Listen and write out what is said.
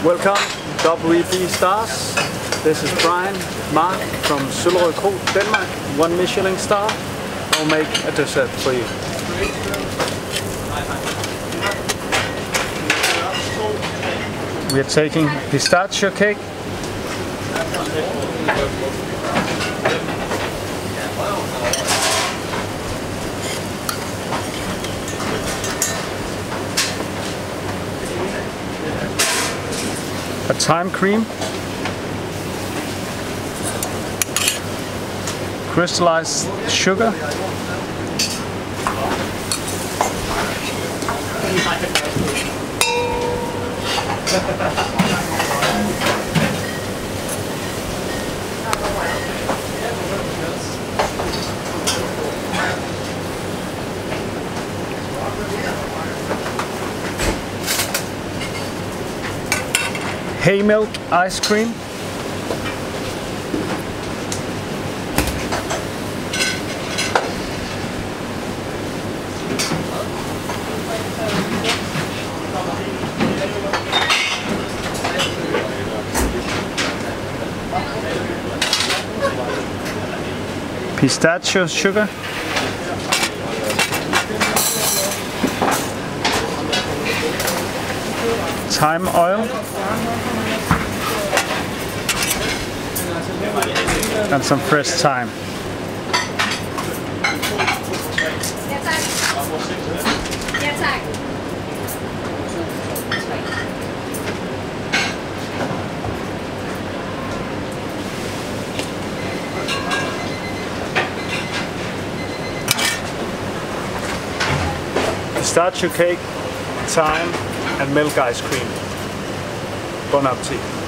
Welcome, WEB stars. This is Brian Mark from Søllerød Kro, Denmark. 1 Michelin star. I'll make a dessert for you. We are taking pistachio cake. A thyme cream, crystallized sugar, hay milk ice cream, pistachio sugar, thyme oil, and some fresh thyme. Pistachio cake, thyme and milk ice cream. Bon appetit.